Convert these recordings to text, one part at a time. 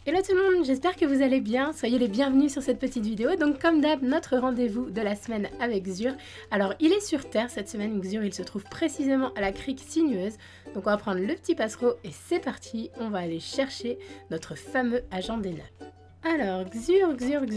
Hello tout le monde, j'espère que vous allez bien, soyez les bienvenus sur cette petite vidéo. Donc comme d'hab, notre rendez-vous de la semaine avec Xur. Alors il est sur Terre cette semaine, Xur il se trouve précisément à la crique sinueuse. Donc on va prendre le petit passereau et c'est parti, on va aller chercher notre fameux agent des nappes. Alors Xur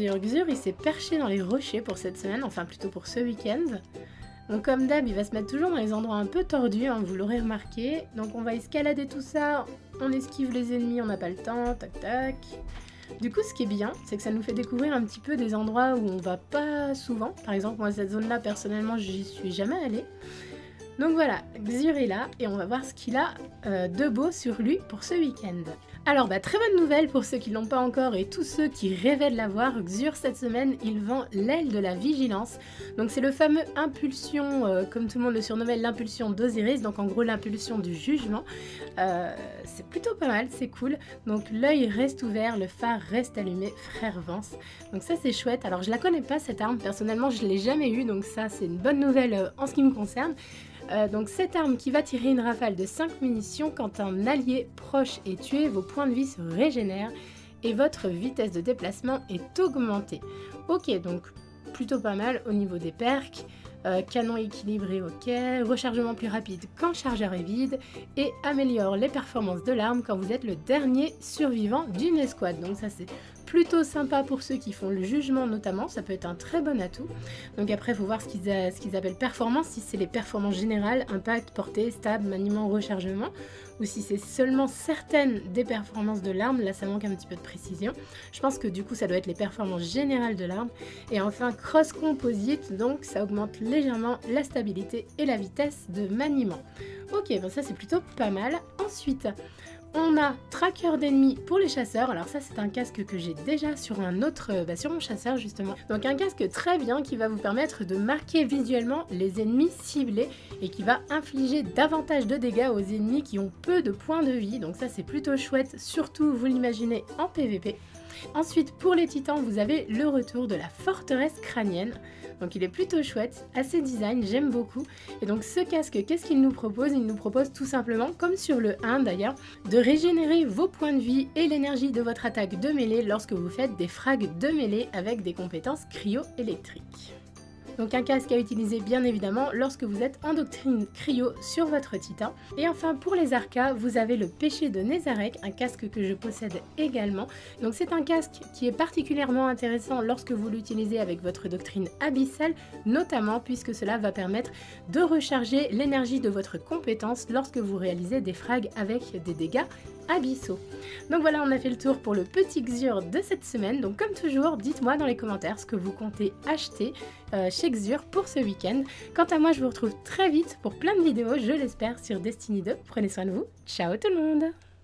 il s'est perché dans les rochers pour cette semaine, enfin plutôt pour ce week-end. Donc comme d'hab, il va se mettre toujours dans les endroits un peu tordus, hein, vous l'aurez remarqué. Donc on va escalader tout ça, on esquive les ennemis, on n'a pas le temps, tac tac. Du coup, ce qui est bien, c'est que ça nous fait découvrir un petit peu des endroits où on va pas souvent. Par exemple, moi cette zone-là, personnellement, j'y suis jamais allée. Donc voilà, Xur est là et on va voir ce qu'il a de beau sur lui pour ce week-end. Alors très bonne nouvelle pour ceux qui l'ont pas encore et tous ceux qui rêvaient de l'avoir, Xur cette semaine il vend l'aile de la vigilance. Donc c'est le fameux impulsion, comme tout le monde le surnommait, l'impulsion d'Osiris, donc en gros l'impulsion du jugement. C'est plutôt pas mal, c'est cool. Donc l'œil reste ouvert, le phare reste allumé, frère Vance. Donc ça c'est chouette. Alors je la connais pas cette arme, personnellement je l'ai jamais eue, donc ça c'est une bonne nouvelle en ce qui me concerne. Donc cette arme qui va tirer une rafale de 5 munitions quand un allié proche est tué, vos points de vie se régénèrent et votre vitesse de déplacement est augmentée. Ok, donc plutôt pas mal au niveau des perks. Canon équilibré, ok, rechargement plus rapide quand le chargeur est vide et améliore les performances de l'arme quand vous êtes le dernier survivant d'une escouade. Donc ça c'est plutôt sympa pour ceux qui font le jugement notamment, ça peut être un très bon atout. Donc après il faut voir ce qu'ils appellent performance, si c'est les performances générales, impact, portée, stable, maniement, rechargement, ou si c'est seulement certaines des performances de l'arme, là ça manque un petit peu de précision. Je pense que du coup ça doit être les performances générales de l'arme. Et enfin cross composite, donc ça augmente légèrement la stabilité et la vitesse de maniement. Ok, bon ça c'est plutôt pas mal. Ensuite, on a tracker d'ennemis pour les chasseurs. Alors ça c'est un casque que j'ai déjà sur un autre, sur mon chasseur justement. Donc un casque très bien qui va vous permettre de marquer visuellement les ennemis ciblés et qui va infliger davantage de dégâts aux ennemis qui ont peu de points de vie. Donc ça c'est plutôt chouette, surtout vous l'imaginez en PVP. Ensuite pour les titans vous avez le retour de la forteresse crânienne. Donc il est plutôt chouette, assez design, j'aime beaucoup. Et donc ce casque, qu'est-ce qu'il nous propose? Il nous propose tout simplement, comme sur le 1 d'ailleurs, de régénérer vos points de vie et l'énergie de votre attaque de mêlée lorsque vous faites des frags de mêlée avec des compétences cryo-électriques. Donc un casque à utiliser bien évidemment lorsque vous êtes en doctrine cryo sur votre titan. Et enfin pour les arcas, vous avez le péché de Nézareth, un casque que je possède également. Donc c'est un casque qui est particulièrement intéressant lorsque vous l'utilisez avec votre doctrine abyssale, notamment puisque cela va permettre de recharger l'énergie de votre compétence lorsque vous réalisez des frags avec des dégâts abyssaux. Donc voilà, on a fait le tour pour le petit Xur de cette semaine. Donc comme toujours, dites-moi dans les commentaires ce que vous comptez acheter chez Xur pour ce week-end. Quant à moi, je vous retrouve très vite pour plein de vidéos, je l'espère, sur Destiny 2. Prenez soin de vous. Ciao tout le monde!